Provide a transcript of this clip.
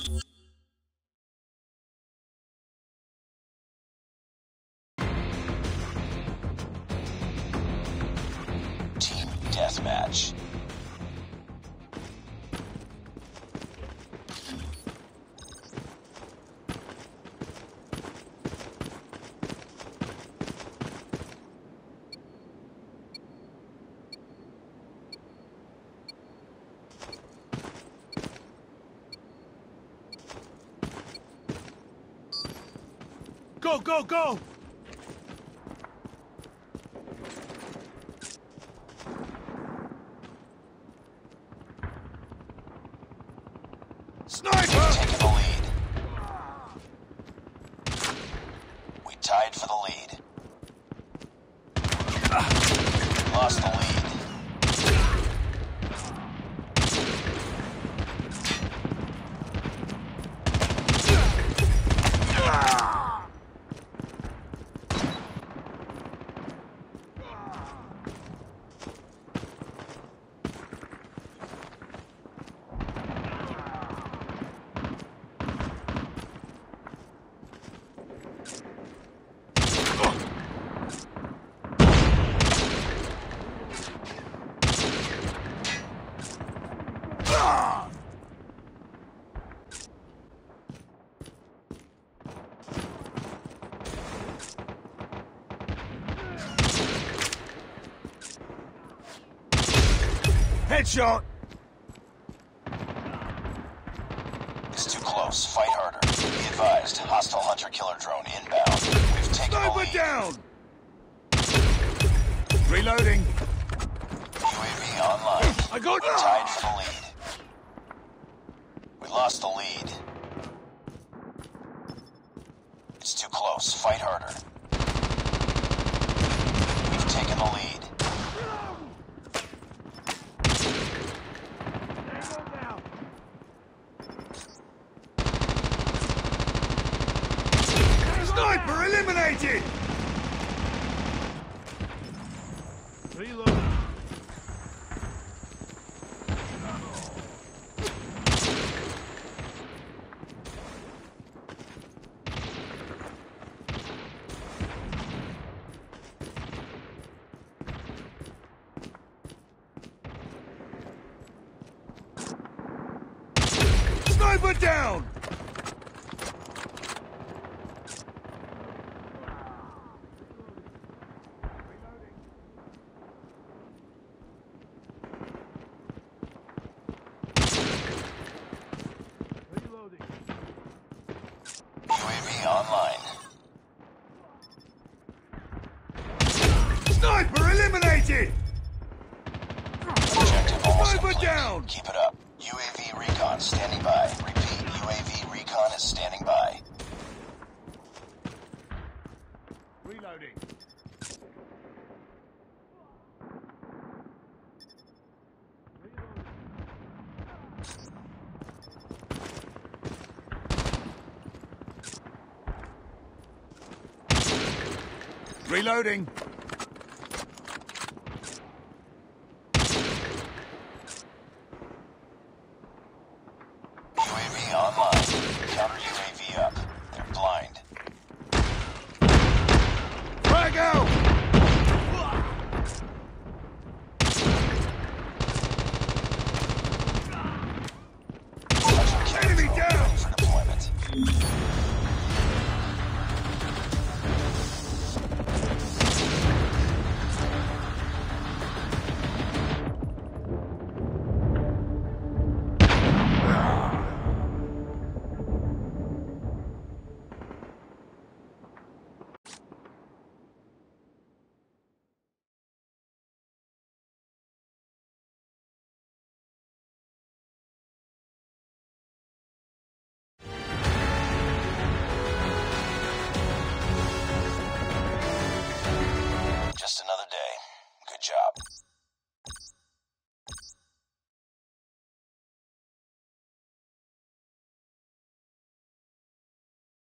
Team deathmatch. Go, go, go! Sniper! Taking the lead. We tied for the lead. Lost the lead. Headshot! It's too close. Fight harder. Be advised. Hostile hunter-killer drone inbound. We've taken the lead. Sniper down! Reloading. UAV online. I got We tied for the lead. We lost the lead. It's too close. Fight harder. We've taken the lead. Sniper eliminated! Reload. Sniper down! UAV online. Sniper eliminated! Objective almost Sniper complete. down! Keep it up. UAV recon standing by. Repeat, UAV recon is standing by. Reloading. Reloading.